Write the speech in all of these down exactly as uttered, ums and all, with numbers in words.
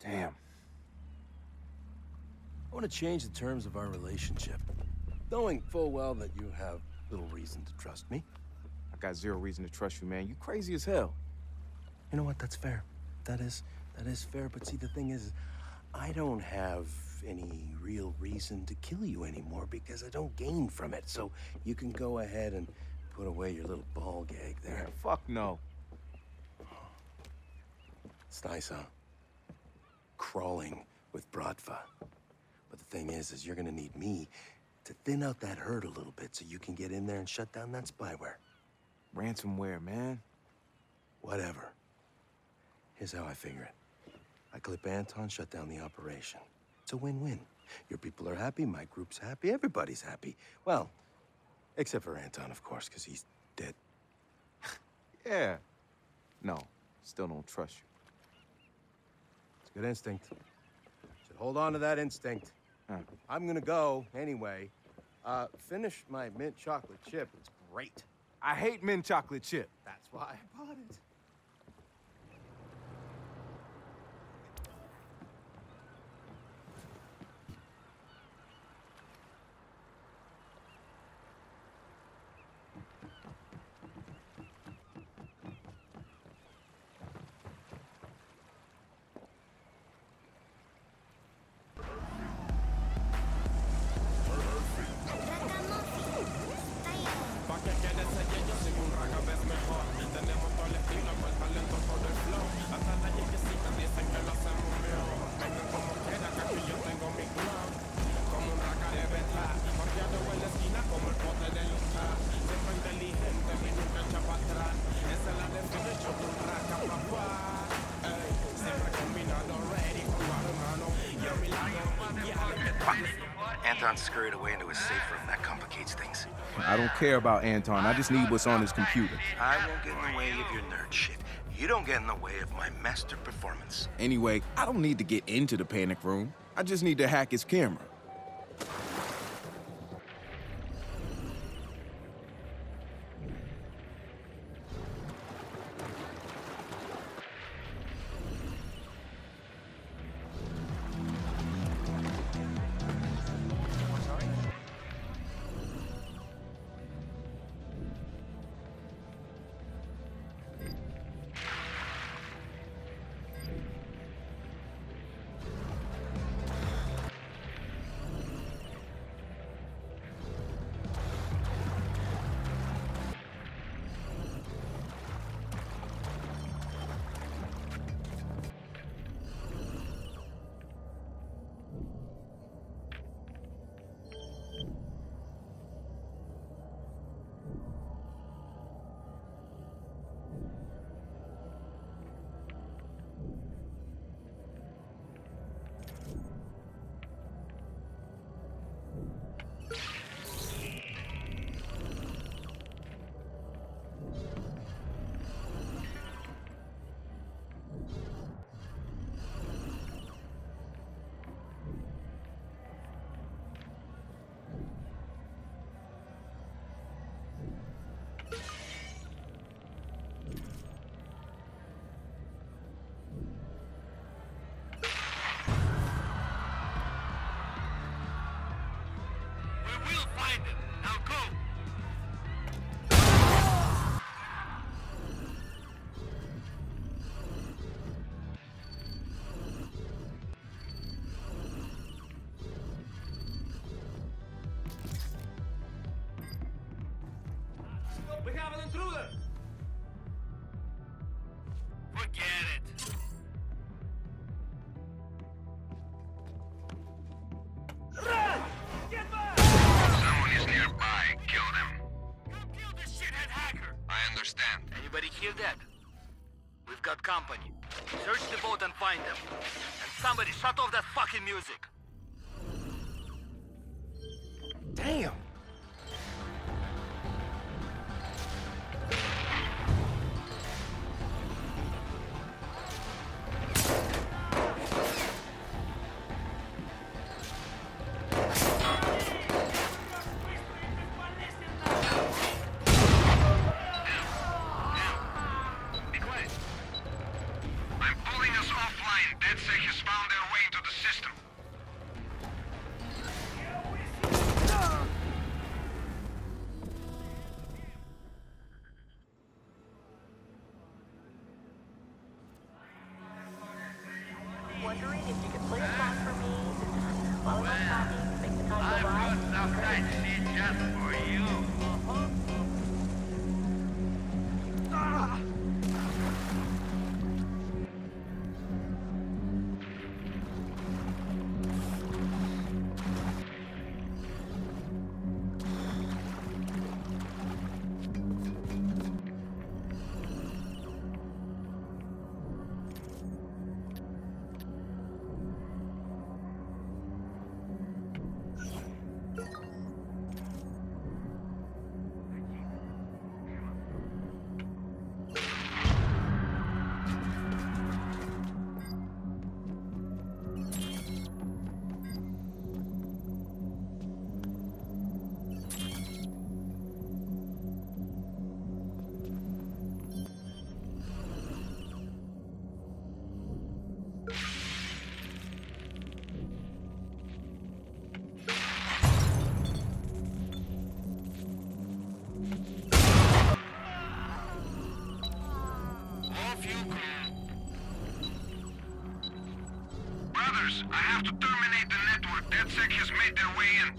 Damn. I want to change the terms of our relationship, knowing full well that you have little reason to trust me. I got zero reason to trust you, man. You crazy as hell. You know what? That's fair. That is, that is fair. But see, the thing is, I don't have any real reason to kill you anymore because I don't gain from it. So you can go ahead and put away your little ball gag there. Man, fuck no. It's nice, huh? Crawling with Bratva. But the thing is, is you're gonna need me to thin out that herd a little bit so you can get in there and shut down that spyware. Ransomware, man. Whatever. Here's how I figure it. I clip Anton, shut down the operation. It's a win-win. Your people are happy, my group's happy, everybody's happy. Well, except for Anton, of course, because he's dead. Yeah. No, still don't trust you. It's good instinct. Should hold on to that instinct. Huh. I'm gonna go anyway. Uh, finish my mint chocolate chip. It's great. I hate mint chocolate chip. That's why I bought it. Anton's scurried away into his safe room. That complicates things. I don't care about Anton. I just need what's on his computer. I won't get in the way of your nerd shit. You don't get in the way of my master performance. Anyway, I don't need to get into the panic room. I just need to hack his camera. We have an intruder! Forget it. Run! Get back! Someone is nearby. Kill them. Come kill this shithead hacker! I understand. Anybody hear that? We've got company. Search the boat and find them. And somebody shut off that fucking music. Damn! Be quiet. I'm pulling us offline. DedSec has found orders. I have to terminate the network. DedSec has made their way in.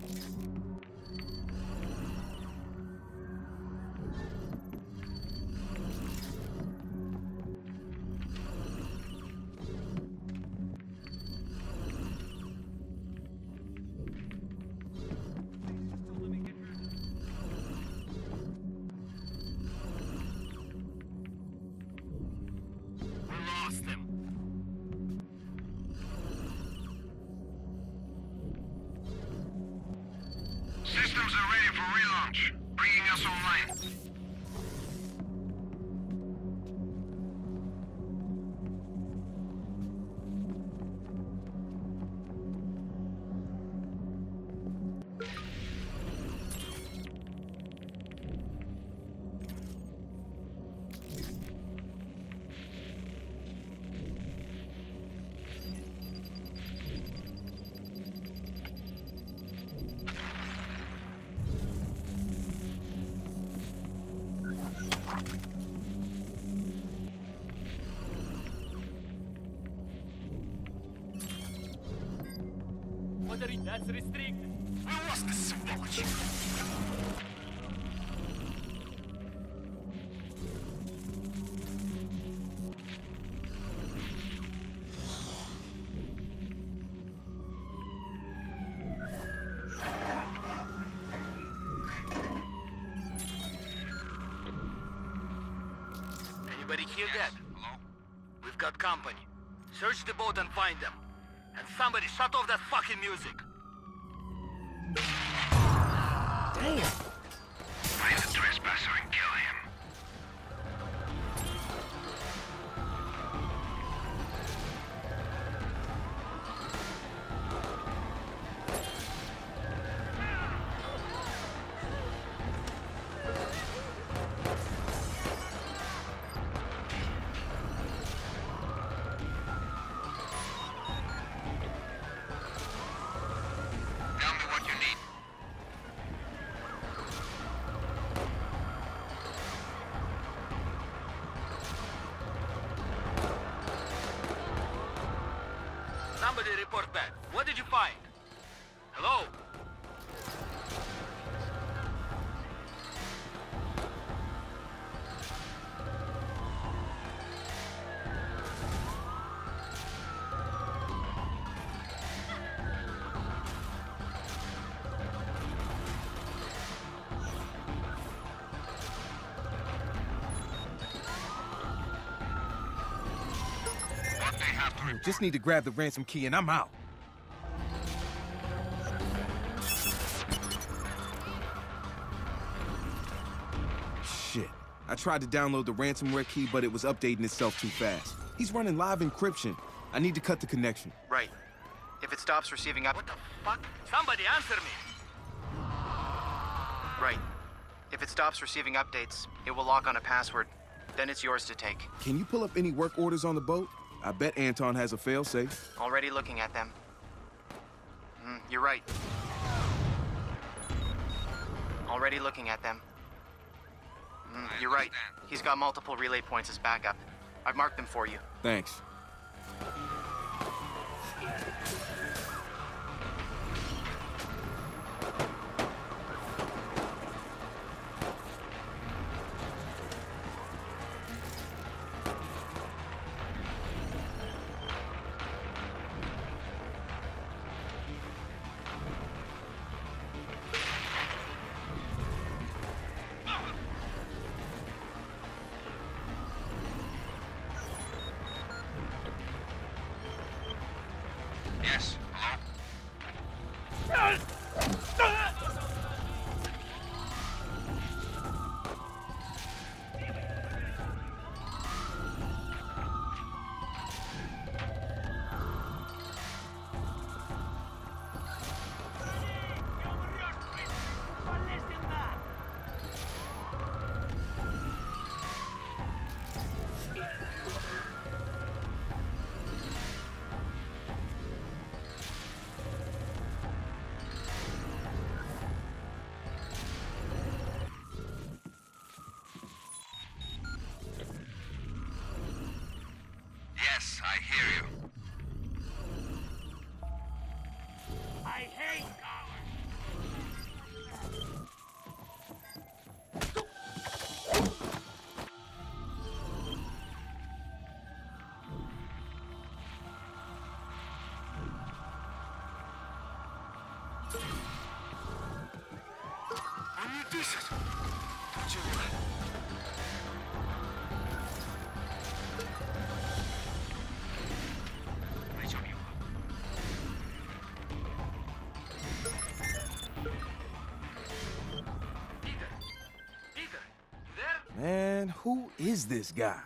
Systems are ready for relaunch, bringing us online. That's restricted. Where was this сволочь? Anybody hear that? Hello? We've got company. Search the boat and find them. And somebody shut off that fucking music. Damn! Find the trespasser and kill him. Tell me what you need. Somebody report back. What did you find? Hello? What they have to report. Just need to grab the ransom key and I'm out. Shit. I tried to download the ransomware key, but it was updating itself too fast. He's running live encryption. I need to cut the connection. Right. If it stops receiving up... What the fuck? Somebody answer me! Right. If it stops receiving updates, it will lock on a password. Then it's yours to take. Can you pull up any work orders on the boat? I bet Anton has a failsafe. Already looking at them. Mm, you're right. Already looking at them. Mm, you're right. He's got multiple relay points as backup. I've marked them for you. Thanks. Yes, hello? Yes, I hear you. Они дышат. Чего? Найдем его. Peter! Peter! You there? Man, who is this guy?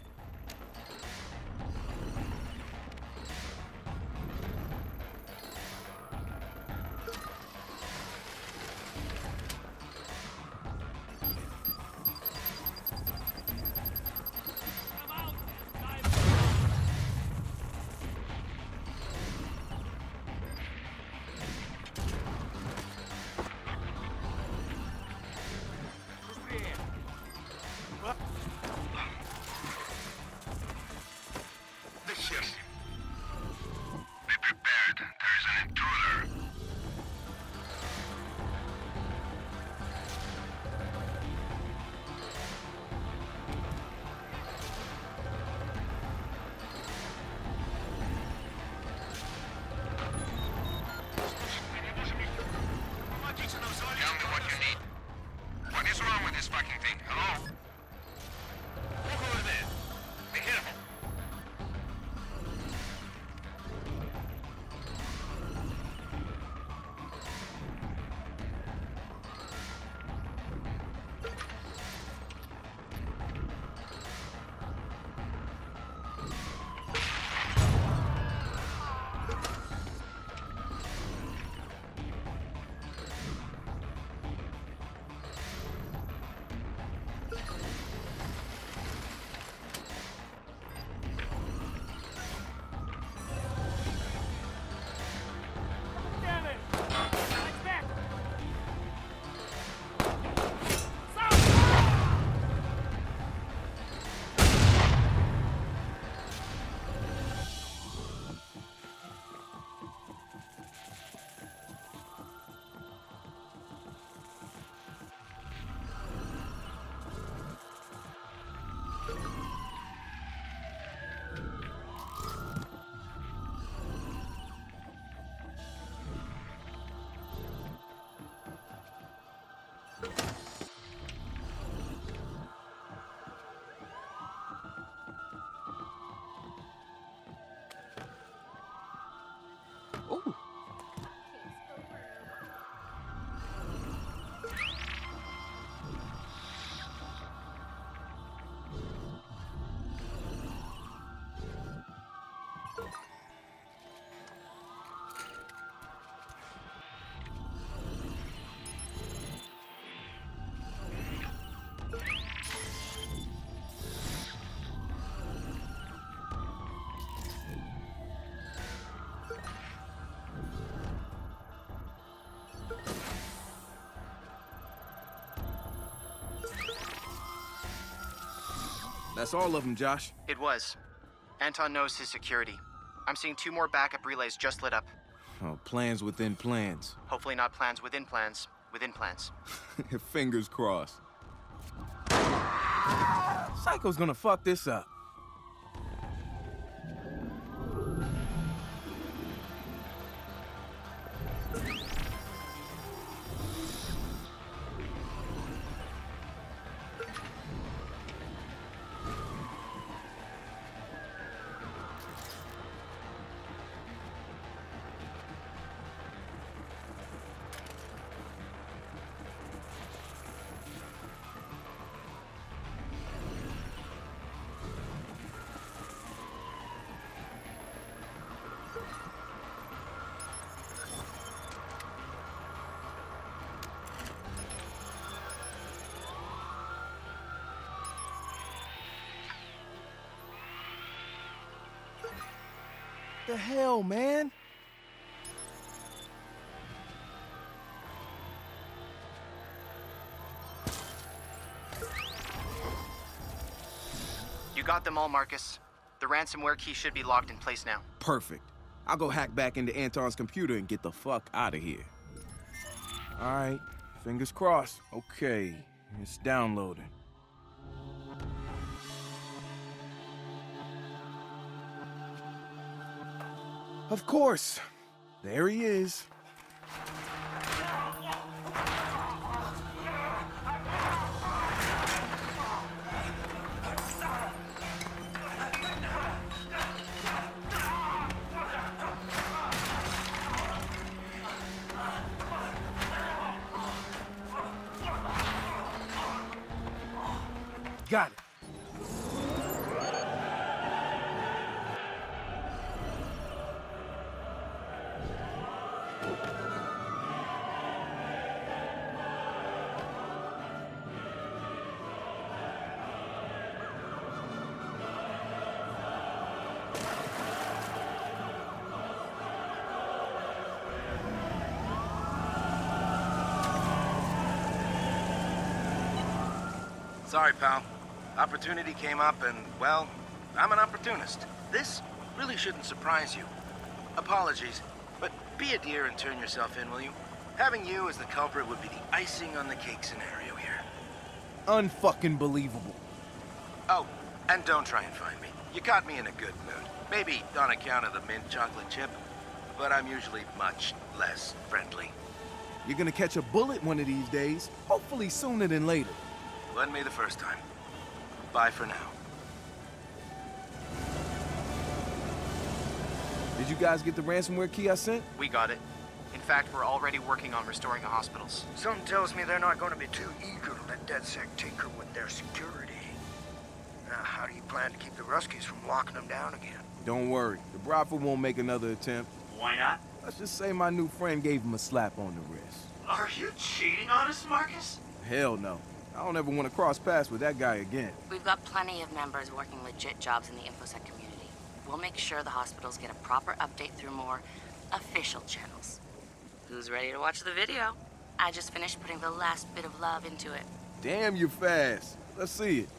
Да хер с ним. Be prepared. There is an intruder. Tell me what you need. What is wrong with this fucking thing? Hello? Look over there. Be careful. Damn it! It's back! Ooh. That's all of them, Josh. It was. Anton knows his security. I'm seeing two more backup relays just lit up. Oh, plans within plans. Hopefully not plans within plans, within plans. Fingers crossed. Psycho's gonna fuck this up. The hell, man? You got them all, Marcus. The ransomware key should be locked in place now. Perfect. I'll go hack back into Anton's computer and get the fuck out of here. All right, fingers crossed. Okay, it's downloading. Of course. There he is. Got it. Sorry, pal. Opportunity came up and, well, I'm an opportunist. This really shouldn't surprise you. Apologies, but be a dear and turn yourself in, will you? Having you as the culprit would be the icing on the cake scenario here. Unfucking believable. Oh, and don't try and find me. You caught me in a good mood. Maybe on account of the mint chocolate chip, but I'm usually much less friendly. You're gonna catch a bullet one of these days, hopefully sooner than later. Lend me the first time. Bye for now. Did you guys get the ransomware key I sent? We got it. In fact, we're already working on restoring the hospitals. Something tells me they're not going to be too eager to let DedSec tinker with their security. Now, how do you plan to keep the Ruskies from locking them down again? Don't worry, the Bradford won't make another attempt. Why not? Let's just say my new friend gave him a slap on the wrist. Are you cheating on us, Marcus? Hell no. I don't ever want to cross paths with that guy again. We've got plenty of members working legit jobs in the InfoSec community. We'll make sure the hospitals get a proper update through more official channels. Who's ready to watch the video? I just finished putting the last bit of love into it. Damn, you're fast. Let's see it.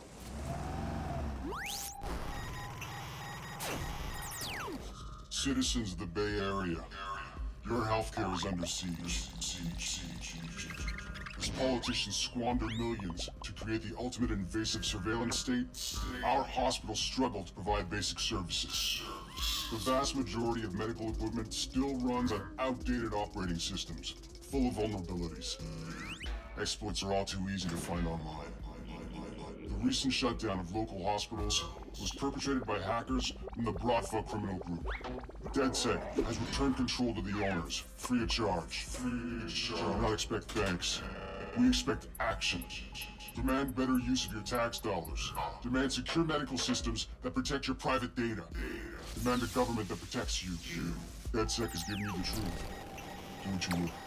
Citizens of the Bay Area, your healthcare is under siege. Siege, siege, siege. As politicians squander millions to create the ultimate invasive surveillance state, our hospitals struggle to provide basic services. The vast majority of medical equipment still runs on outdated operating systems, full of vulnerabilities. Exploits are all too easy to find online. The recent shutdown of local hospitals was perpetrated by hackers from the Bratva criminal group. DedSec has returned control to the owners, free of charge. Free of charge. Do not expect thanks. We expect action. Demand better use of your tax dollars. Demand secure medical systems that protect your private data. Demand a government that protects you. DedSec has given you the truth. Do what you will.